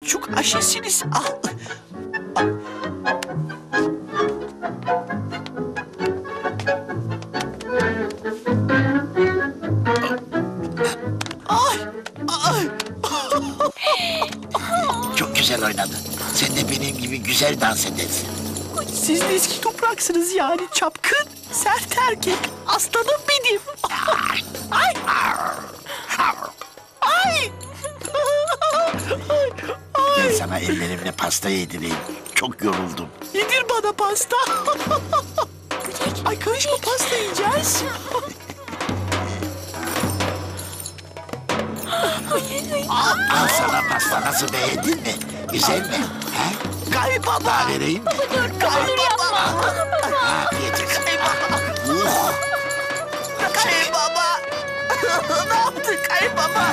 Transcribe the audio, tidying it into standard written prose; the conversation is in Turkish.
Çok aşesiniz. Al. Ay, ay. Çok güzel oynadın. Sen de benim gibi güzel dans edersin. Siz de eski topraksınız yani çapkın, sert erkek. Aslanım benim. Ay. Ay. Ay. Gel sana ellerimle pasta yedireyim. Çok yoruldum. Yedir bana pasta. Ay karışma, pasta yiyeceğiz. Al sana pasta. Nasıl, beğendin mi? Güzel mi? He? Kaybaba. Daha vereyim mi? Kaybaba. Afiyet olsun. Kaybaba. Oh! Kaybaba. Ne yaptın kaybaba?